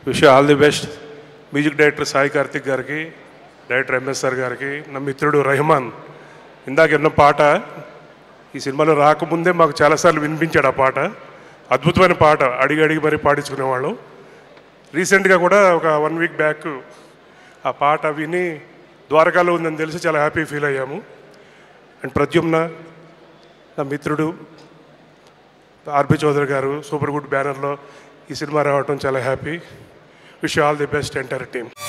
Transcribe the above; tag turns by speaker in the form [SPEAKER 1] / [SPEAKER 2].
[SPEAKER 1] Wish all the best music director Sai Karthik గారికి, director MSR గారికి, నా మిత్రుడు రెహమాన్ ఇందాక ఎన్నో పాట ఈ సినిమాలో రాకముందే మాకు చాలాసార్లు వినిపించాడు. ఆ పాట అద్భుతమైన పాట, అడిగి అడిగి మరీ పాడించుకునేవాళ్ళం. రీసెంట్గా కూడా ఒక 1 వీక్ బ్యాక్ ఆ పాట విని ద్వారకాలో ఉందని తెలిసి చాలా హ్యాపీ ఫీల్ అయ్యాము. అండ్ ప్రద్యుమ్న నా మిత్రుడు ఆర్బి చౌదరి గారు సూపర్ గుడ్ బ్యానర్లో ఈ సినిమా రావటం చాలా happy. Wish all the best entire team.